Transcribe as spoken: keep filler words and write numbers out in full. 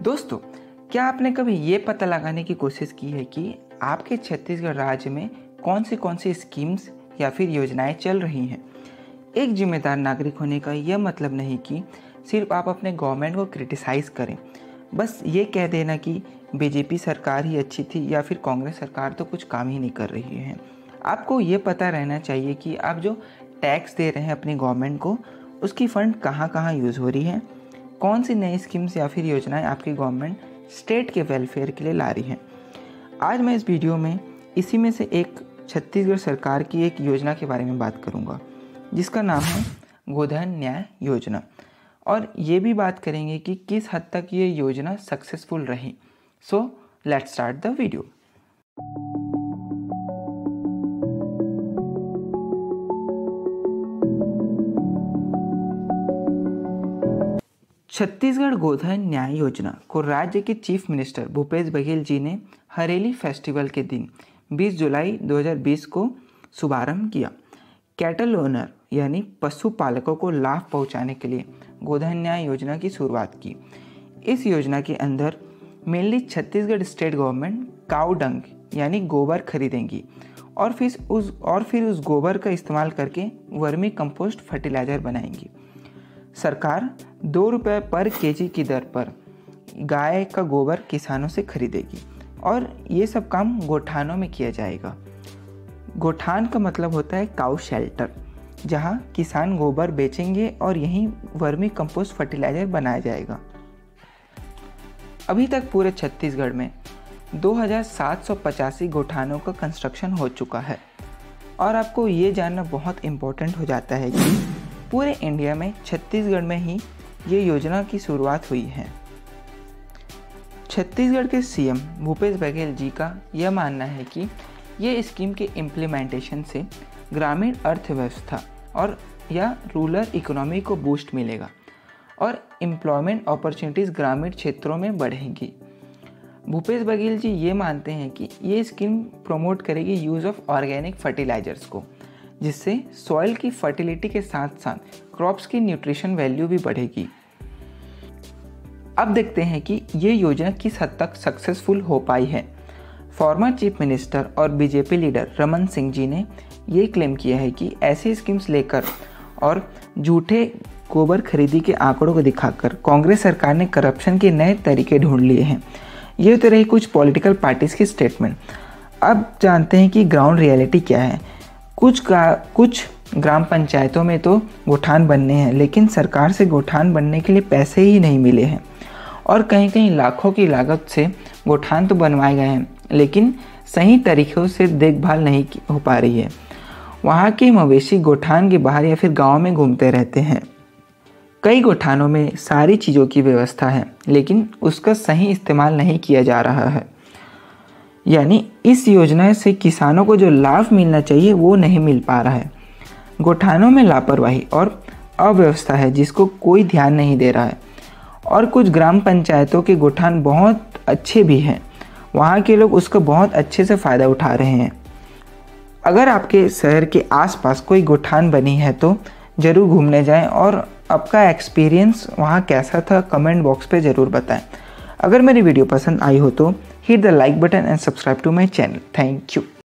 दोस्तों, क्या आपने कभी ये पता लगाने की कोशिश की है कि आपके छत्तीसगढ़ राज्य में कौन सी कौन सी स्कीम्स या फिर योजनाएं चल रही हैं? एक जिम्मेदार नागरिक होने का यह मतलब नहीं कि सिर्फ आप अपने गवर्नमेंट को क्रिटिसाइज़ करें, बस ये कह देना कि बीजेपी सरकार ही अच्छी थी या फिर कांग्रेस सरकार तो कुछ काम ही नहीं कर रही है। आपको ये पता रहना चाहिए कि आप जो टैक्स दे रहे हैं अपनी गवर्नमेंट को, उसकी फ़ंड कहाँ कहाँ यूज़ हो रही है, कौन सी नई स्कीम्स या फिर योजनाएं आपकी गवर्नमेंट स्टेट के वेलफेयर के लिए ला रही है। आज मैं इस वीडियो में इसी में से एक छत्तीसगढ़ सरकार की एक योजना के बारे में बात करूंगा, जिसका नाम है गोधन न्याय योजना, और ये भी बात करेंगे कि किस हद तक ये योजना सक्सेसफुल रही। So let's start the video. Chhattisgarh Godhan Nyay Yojana को राज्य के चीफ मिनिस्टर भूपेश बघेल जी ने हरेली फेस्टिवल के दिन बीस जुलाई दो हज़ार बीस को शुभारंभ किया। कैटल ओनर यानी पशुपालकों को लाभ पहुंचाने के लिए गोधन न्याय योजना की शुरुआत की। इस योजना के अंदर mainly Chhattisgarh state government cow dung यानी गोबर खरीदेंगी और फिर उस और फिर उस गोबर का इस्तेमाल करके वर्मी कंपोस्ट फर्टिलाइज़र बनाएंगी। सरकार दो रुपये पर केजी की दर पर गाय का गोबर किसानों से खरीदेगी और ये सब काम गोठानों में किया जाएगा। गोठान का मतलब होता है काऊ शेल्टर, जहां किसान गोबर बेचेंगे और यहीं वर्मी कंपोस्ट फर्टिलाइज़र बनाया जाएगा। अभी तक पूरे छत्तीसगढ़ में दो हज़ार सात सौ पचासी गोठानों का कंस्ट्रक्शन हो चुका है। और आपको ये जानना बहुत इम्पोर्टेंट हो जाता है कि पूरे इंडिया में छत्तीसगढ़ में ही ये योजना की शुरुआत हुई है। छत्तीसगढ़ के सीएम भूपेश बघेल जी का यह मानना है कि ये स्कीम के इम्प्लीमेंटेशन से ग्रामीण अर्थव्यवस्था और या रूरल इकोनॉमी को बूस्ट मिलेगा और एम्प्लॉयमेंट अपॉर्चुनिटीज़ ग्रामीण क्षेत्रों में बढ़ेंगी। भूपेश बघेल जी ये मानते हैं कि ये स्कीम प्रमोट करेगी यूज़ ऑफ ऑर्गेनिक फर्टिलाइजर्स को, जिससे सॉइल की फर्टिलिटी के साथ साथ क्रॉप्स की न्यूट्रिशन वैल्यू भी बढ़ेगी। अब देखते हैं कि ये योजना किस हद तक सक्सेसफुल हो पाई है। फॉर्मर चीफ मिनिस्टर और बीजेपी लीडर रमन सिंह जी ने ये क्लेम किया है कि ऐसी स्कीम्स लेकर और झूठे गोबर खरीदी के आंकड़ों को दिखाकर कांग्रेस सरकार ने करप्शन के नए तरीके ढूंढ लिए हैं। ये तो रही कुछ पॉलिटिकल पार्टीज़ की स्टेटमेंट। अब जानते हैं कि ग्राउंड रियलिटी क्या है। कुछ का कुछ ग्राम पंचायतों में तो गोठान बनने हैं, लेकिन सरकार से गोठान बनने के लिए पैसे ही नहीं मिले हैं और कहीं कहीं लाखों की लागत से गोठान तो बनवाए गए हैं, लेकिन सही तरीक़ों से देखभाल नहीं हो पा रही है। वहाँ के मवेशी गोठान के बाहर या फिर गांव में घूमते रहते हैं। कई गोठानों में सारी चीज़ों की व्यवस्था है, लेकिन उसका सही इस्तेमाल नहीं किया जा रहा है। यानी इस योजना से किसानों को जो लाभ मिलना चाहिए वो नहीं मिल पा रहा है। गोठानों में लापरवाही और अव्यवस्था है जिसको कोई ध्यान नहीं दे रहा है। और कुछ ग्राम पंचायतों के गोठान बहुत अच्छे भी हैं, वहाँ के लोग उसका बहुत अच्छे से फ़ायदा उठा रहे हैं। अगर आपके शहर के आसपास कोई गोठान बनी है तो ज़रूर घूमने जाएं और आपका एक्सपीरियंस वहाँ कैसा था कमेंट बॉक्स पे ज़रूर बताएं। अगर मेरी वीडियो पसंद आई हो तो hit the like button and subscribe to my channel. Thank you.